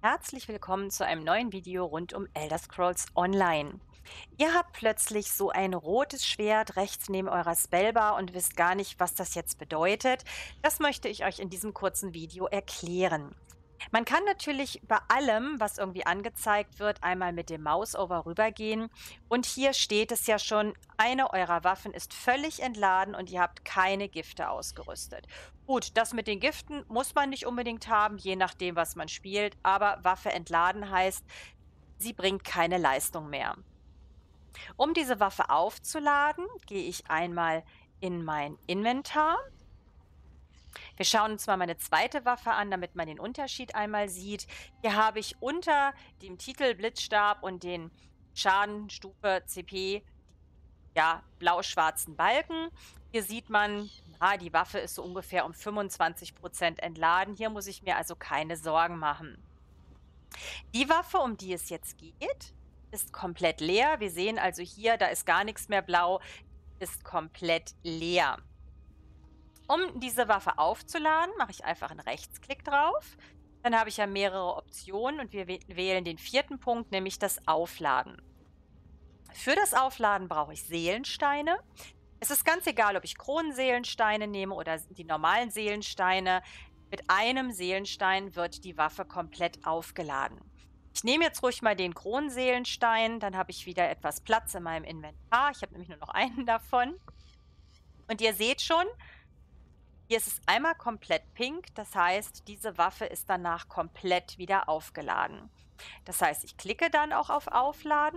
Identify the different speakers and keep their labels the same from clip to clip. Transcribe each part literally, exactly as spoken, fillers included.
Speaker 1: Herzlich willkommen zu einem neuen Video rund um Elder Scrolls Online. Ihr habt plötzlich so ein rotes Schwert rechts neben eurer Spellbar und wisst gar nicht, was das jetzt bedeutet. Das möchte ich euch in diesem kurzen Video erklären. Man kann natürlich bei allem, was irgendwie angezeigt wird, einmal mit dem Mausover rübergehen. Und hier steht es ja schon, eine eurer Waffen ist völlig entladen und ihr habt keine Gifte ausgerüstet. Gut, das mit den Giften muss man nicht unbedingt haben, je nachdem, was man spielt. Aber Waffe entladen heißt, sie bringt keine Leistung mehr. Um diese Waffe aufzuladen, gehe ich einmal in mein Inventar. Wir schauen uns mal meine zweite Waffe an, damit man den Unterschied einmal sieht. Hier habe ich unter dem Titel Blitzstab und den Schadenstufe C P, ja, blau-schwarzen Balken. Hier sieht man, ah, die Waffe ist so ungefähr um fünfundzwanzig Prozent entladen. Hier muss ich mir also keine Sorgen machen. Die Waffe, um die es jetzt geht, ist komplett leer. Wir sehen also hier, da ist gar nichts mehr blau, ist komplett leer. Um diese Waffe aufzuladen, mache ich einfach einen Rechtsklick drauf. Dann habe ich ja mehrere Optionen und wir wählen den vierten Punkt, nämlich das Aufladen. Für das Aufladen brauche ich Seelensteine. Es ist ganz egal, ob ich Kronenseelensteine nehme oder die normalen Seelensteine. Mit einem Seelenstein wird die Waffe komplett aufgeladen. Ich nehme jetzt ruhig mal den Kronenseelenstein, dann habe ich wieder etwas Platz in meinem Inventar. Ich habe nämlich nur noch einen davon. Und ihr seht schon, hier ist es einmal komplett pink, das heißt, diese Waffe ist danach komplett wieder aufgeladen. Das heißt, ich klicke dann auch auf Aufladen.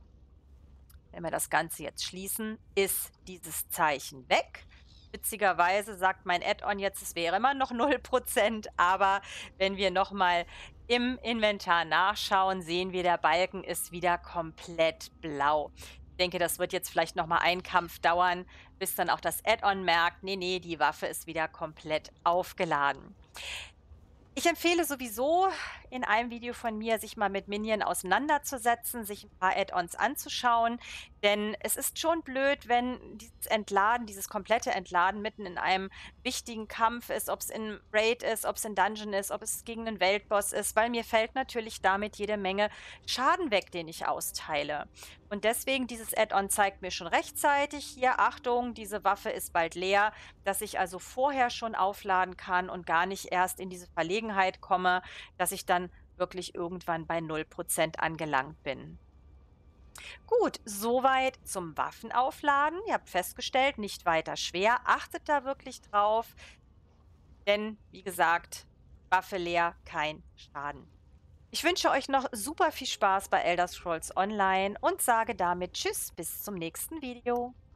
Speaker 1: Wenn wir das Ganze jetzt schließen, ist dieses Zeichen weg. Witzigerweise sagt mein Add-on jetzt, es wäre immer noch null Prozent, aber wenn wir nochmal im Inventar nachschauen, sehen wir, der Balken ist wieder komplett blau. Ich denke, das wird jetzt vielleicht nochmal einen Kampf dauern, bis dann auch das Add-on merkt, nee, nee, die Waffe ist wieder komplett aufgeladen. Ich empfehle sowieso in einem Video von mir, sich mal mit Minion auseinanderzusetzen, sich ein paar Add-ons anzuschauen, denn es ist schon blöd, wenn dieses Entladen, dieses komplette Entladen mitten in einem wichtigen Kampf ist, ob es in Raid ist, ob es in Dungeon ist, ob es gegen einen Weltboss ist, weil mir fällt natürlich damit jede Menge Schaden weg, den ich austeile. Und deswegen, dieses Add-on zeigt mir schon rechtzeitig, hier, Achtung, diese Waffe ist bald leer, dass ich also vorher schon aufladen kann und gar nicht erst in diese Verlegenheit komme, dass ich dann wirklich irgendwann bei null Prozent angelangt bin. Gut, soweit zum Waffenaufladen. Ihr habt festgestellt, nicht weiter schwer. Achtet da wirklich drauf, denn wie gesagt, Waffe leer, kein Schaden. Ich wünsche euch noch super viel Spaß bei Elder Scrolls Online und sage damit Tschüss, bis zum nächsten Video.